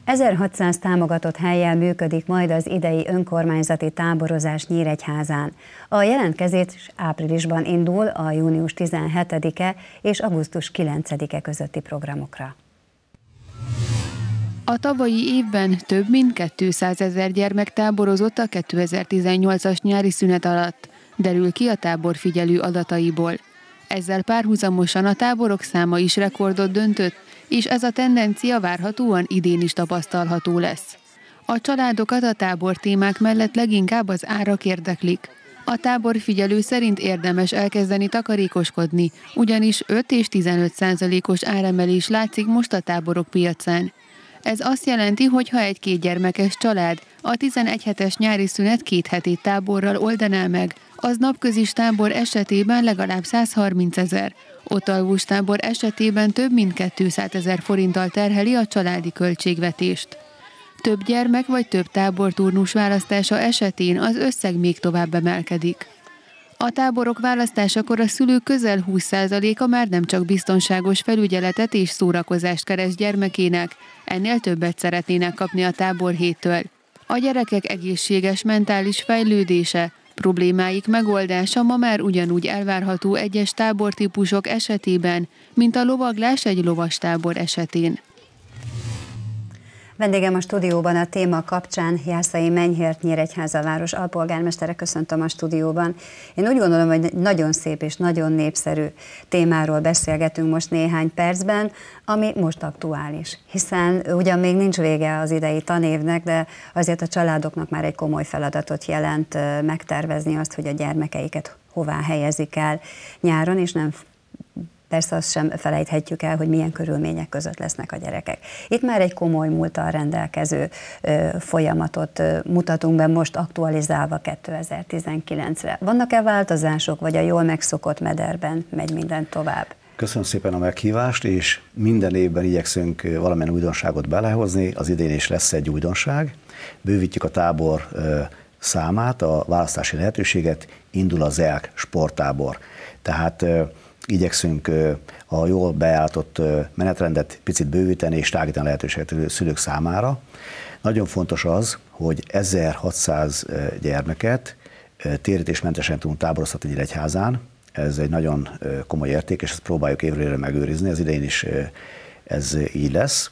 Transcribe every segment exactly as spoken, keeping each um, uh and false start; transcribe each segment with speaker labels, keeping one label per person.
Speaker 1: ezerhatszáz támogatott hellyel működik majd az idei önkormányzati táborozás Nyíregyházán. A jelentkezés áprilisban indul a június tizenhetedike és augusztus kilencedike közötti programokra.
Speaker 2: A tavalyi évben több mint kétszázezer gyermek táborozott a kétezer-tizennyolcas nyári szünet alatt, derül ki a táborfigyelő adataiból. Ezzel párhuzamosan a táborok száma is rekordot döntött, és ez a tendencia várhatóan idén is tapasztalható lesz. A családokat a tábortémák mellett leginkább az árak érdeklik. A táborfigyelő szerint érdemes elkezdeni takarékoskodni, ugyanis öt és tizenöt százalékos áremelés látszik most a táborok piacán. Ez azt jelenti, hogy ha egy kétgyermekes család a tizenegy hetes nyári szünet két hetét táborral oldaná meg, az napközis tábor esetében legalább százharmincezer, ott alvós tábor esetében több mint kétszázezer forinttal terheli a családi költségvetést. Több gyermek vagy több táborturnus választása esetén az összeg még tovább emelkedik. A táborok választásakor a szülők közel húsz százaléka már nem csak biztonságos felügyeletet és szórakozást keres gyermekének, ennél többet szeretnének kapni a táborhéttől. A gyerekek egészséges mentális fejlődése, problémáik megoldása ma már ugyanúgy elvárható egyes tábortípusok esetében, mint a lovaglás egy lovastábor esetén.
Speaker 1: Vendégem a stúdióban a téma kapcsán Jászai Menyhért, Nyíregyháza város alpolgármestere, köszöntöm a stúdióban. Én úgy gondolom, hogy nagyon szép és nagyon népszerű témáról beszélgetünk most néhány percben, ami most aktuális, hiszen ugyan még nincs vége az idei tanévnek, de azért a családoknak már egy komoly feladatot jelent megtervezni azt, hogy a gyermekeiket hová helyezik el nyáron, és nem persze azt sem felejthetjük el, hogy milyen körülmények között lesznek a gyerekek. Itt már egy komoly múlttal rendelkező ö, folyamatot ö, mutatunk be most aktualizálva kétezer-tizenkilencre. Vannak-e változások, vagy a jól megszokott mederben megy minden tovább?
Speaker 3: Köszönöm szépen a meghívást, és minden évben igyekszünk valamilyen újdonságot belehozni. Az idén is lesz egy újdonság. Bővítjük a tábor ö, számát, a választási lehetőséget, indul az é e ká sporttábor. Tehát ö, igyekszünk a jól beállított menetrendet picit bővíteni és tágítani lehetőséget a szülők számára. Nagyon fontos az, hogy ezerhatszáz gyermeket térítésmentesen tudunk táboroztatni Nyíregyházán. Ez egy nagyon komoly érték, és ezt próbáljuk évről évre megőrizni. Az idején is ez így lesz.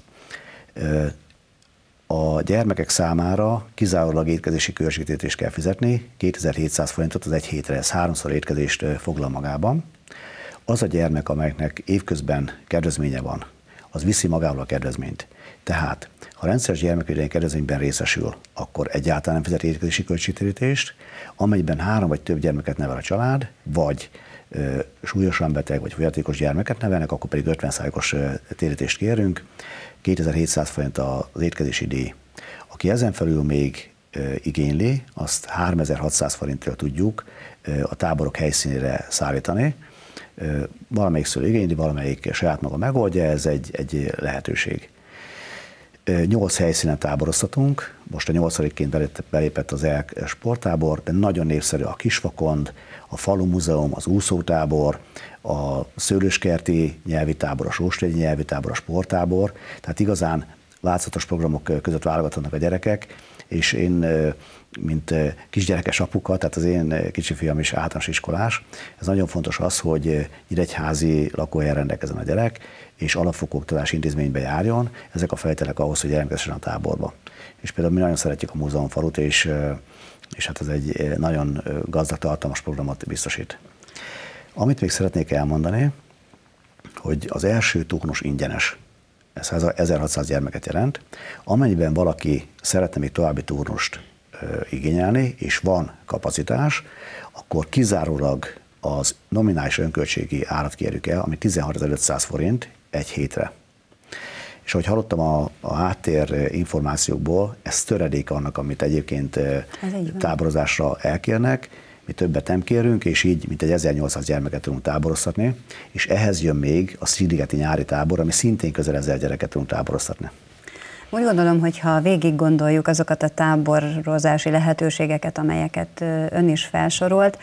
Speaker 3: A gyermekek számára kizárólag étkezési költségtérítést kell fizetni, kétezer-hétszáz forintot az egy hétre, ez háromszor étkezést foglal magában. Az a gyermek, amelynek évközben kedvezménye van, az viszi magával a kedvezményt. Tehát, ha rendszeres gyermekvédelmi kedvezményben részesül, akkor egyáltalán nem fizet étkezési költségtérítést, amelyben három vagy több gyermeket nevel a család, vagy ö, súlyosan beteg vagy fogyatékos gyermeket nevelnek, akkor pedig ötven százalékos térítést kérünk, kétezer-hétszáz forint az étkezési díj. Aki ezen felül még ö, igényli, azt háromezer-hatszáz forintról tudjuk ö, a táborok helyszínére szállítani. Valamelyik szülő igényli, valamelyik saját maga megoldja, ez egy, egy lehetőség. Nyolc helyszínen táboroztatunk, most a nyolcadikként belépett az é e ká sporttábor, de nagyon népszerű a Kisvakond, a Falu Múzeum, az úszótábor, a szőlőskerti nyelvi tábor, a sóstregyi nyelvi tábor, a sporttábor, tehát igazán változatos programok között válogathatnak a gyerekek, és én, mint kisgyerekes apuka, tehát az én kicsi fiam is általános iskolás, ez nagyon fontos az, hogy nyíregyházi lakóhelyen rendelkezzen a gyerek, és alapfokú oktatási intézménybe járjon. Ezek a feltételek ahhoz, hogy jelentkezzen a táborba. És például mi nagyon szeretjük a múzeumfalut, és, és hát ez egy nagyon gazdag, tartalmas programot biztosít. Amit még szeretnék elmondani, hogy az első turnus ingyenes. Ez ezerhatszáz gyermeket jelent. Amennyiben valaki szeretne még további turnust ö, igényelni, és van kapacitás, akkor kizárólag az nominális önköltségi árat kérjük el, ami tizenhatezer-ötszáz forint egy hétre. És ahogy hallottam a, a háttér információkból, ez töredék annak, amit egyébként táborozásra elkérnek, mi többet nem kérünk, és így mint egy ezernyolcszáz gyermeket tudunk táboroztatni, és ehhez jön még a Szigligeti nyári tábor, ami szintén közel ezer gyereket tudunk táboroztatni.
Speaker 1: Úgy gondolom, hogy ha végig gondoljuk azokat a táborozási lehetőségeket, amelyeket ön is felsorolt,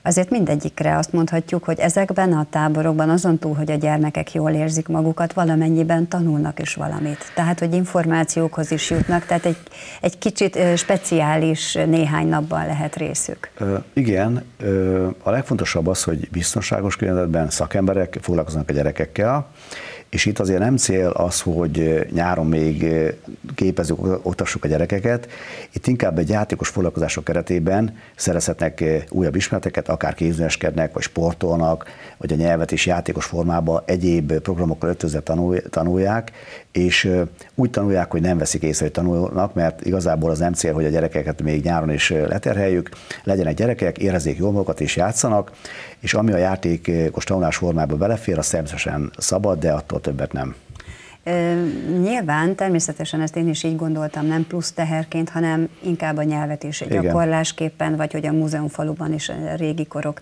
Speaker 1: azért mindegyikre azt mondhatjuk, hogy ezekben a táborokban azon túl, hogy a gyermekek jól érzik magukat, valamennyiben tanulnak is valamit. Tehát, hogy információkhoz is jutnak, tehát egy, egy kicsit speciális néhány napban lehet részük.
Speaker 3: Ö, igen, ö, a legfontosabb az, hogy biztonságos környezetben szakemberek foglalkoznak a gyerekekkel, és itt azért nem cél az, hogy nyáron még képezzük, oktassuk a gyerekeket, itt inkább egy játékos foglalkozások keretében szerezhetnek újabb ismereteket, akár képzőskednek, vagy sportolnak, vagy a nyelvet is játékos formában egyéb programokkal ötvözve tanulják, és úgy tanulják, hogy nem veszik észre, hogy tanulnak, mert igazából az nem cél, hogy a gyerekeket még nyáron is leterheljük, legyenek gyerekek, érezzék jól magukat és játszanak, és ami a játékos tanulás formába belefér, az természetesen szabad, de attól többet nem.
Speaker 1: Nyilván, természetesen ezt én is így gondoltam, nem plusz teherként, hanem inkább a nyelvet is Igen. gyakorlásképpen, vagy hogy a múzeumfaluban is a régi korok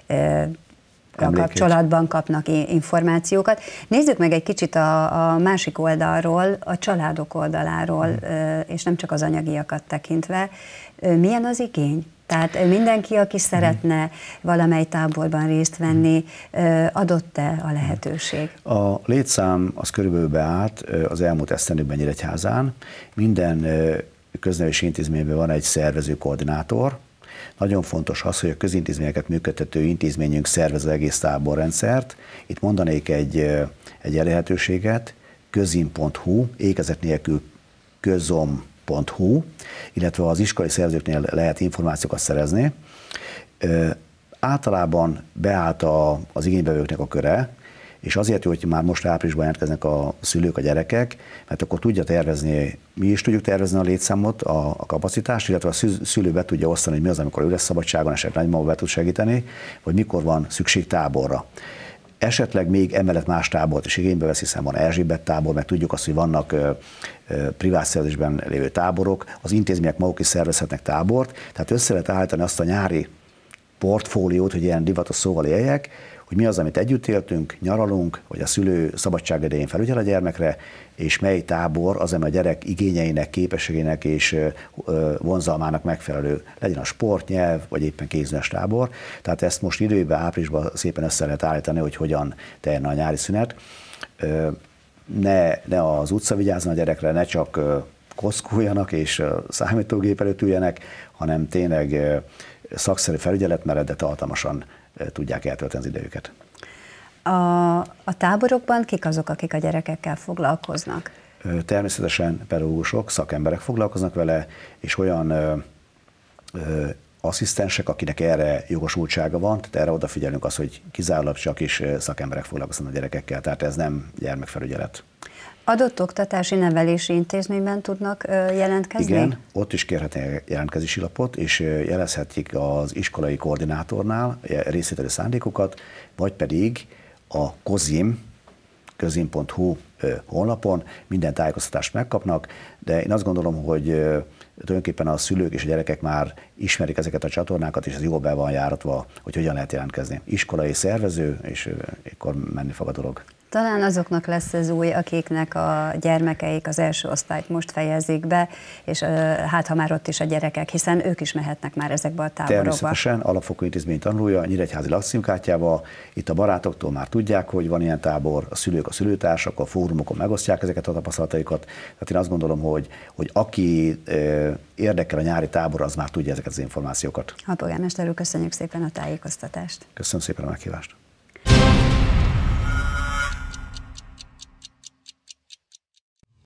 Speaker 1: kapcsolatban kapnak információkat. Nézzük meg egy kicsit a, a másik oldalról, a családok oldaláról, hmm. és nem csak az anyagiakat tekintve. Milyen az igény? Tehát mindenki, aki szeretne valamely táborban részt venni, adott-e a lehetőség? A
Speaker 3: létszám az körülbelül beállt az elmúlt esztendőkben Nyíregyházán. Minden köznevelési intézményben van egy szervező koordinátor. Nagyon fontos az, hogy a közintézményeket működtető intézményünk szervez az egész táborrendszert. Itt mondanék egy, egy elérhetőséget, közim pont hu, ékezet nélkül közom pont hu, illetve az iskolai szervezőknél lehet információkat szerezni. Ö, általában beállt a, az igénybevőknek a köre, és azért jó, hogy már most áprilisban jelentkeznek a szülők, a gyerekek, mert akkor tudja tervezni, mi is tudjuk tervezni a létszámot, a, a kapacitást, illetve a szülő be tudja osztani, hogy mi az, amikor ő lesz szabadságon, esetleg nagymama be tud segíteni, vagy mikor van szükség táborra. Esetleg még emellett más tábort is igénybe vesz, hiszen van Erzsébet tábor, mert tudjuk azt, hogy vannak ö, ö, privát szervezésben lévő táborok, az intézmények maguk is szervezhetnek tábort, tehát össze lehet állítani azt a nyári portfóliót, hogy ilyen divatos szóval éljek, hogy mi az, amit együtt éltünk, nyaralunk, vagy a szülő szabadság idején felügyel a gyermekre, és mely tábor az, ami a gyerek igényeinek, képességének és vonzalmának megfelelő, legyen a sport, nyelv, vagy éppen kézműves tábor. Tehát ezt most időben, áprilisban szépen össze lehet állítani, hogy hogyan teljen a nyári szünet. Ne, ne az utca vigyázzon a gyerekre, ne csak koszkuljanak és számítógép előtt üljenek, hanem tényleg szakszerű felügyelet mellett, de tartalmasan tudják eltölteni az idejüket.
Speaker 1: A, a táborokban kik azok, akik a gyerekekkel foglalkoznak?
Speaker 3: Természetesen pedagógusok, szakemberek foglalkoznak vele, és olyan ö, ö, asszisztensek, akinek erre jogosultsága van, tehát erre odafigyelünk az, hogy kizárólag csak is szakemberek foglalkoznak a gyerekekkel, tehát ez nem gyermekfelügyelet.
Speaker 1: Adott oktatási nevelési intézményben tudnak jelentkezni?
Speaker 3: Igen, ott is kérhetnek jelentkezési lapot, és jelezhetik az iskolai koordinátornál részvételi szándékokat, vagy pedig a kozim, közim pont hu honlapon minden tájékoztatást megkapnak, de én azt gondolom, hogy tulajdonképpen a szülők és a gyerekek már ismerik ezeket a csatornákat, és ez jól be van járatva, hogy hogyan lehet jelentkezni. Iskolai szervező, és akkor menni fog a dolog.
Speaker 1: Talán azoknak lesz ez új, akiknek a gyermekeik az első osztályt most fejezik be, és hát ha már ott is a gyerekek, hiszen ők is mehetnek már ezekbe a táborokba.
Speaker 3: Természetesen alapfokú intézmény tanulja, Nyíregyházi lakcímkártyával, itt a barátoktól már tudják, hogy van ilyen tábor, a szülők, a szülőtársak, a fórumokon megosztják ezeket a tapasztalataikat. Tehát én azt gondolom, hogy, hogy aki érdekel a nyári tábor, az már tudja ezeket az információkat.
Speaker 1: Alpolgármester úr, köszönjük szépen a tájékoztatást.
Speaker 3: Köszönöm szépen a meghívást.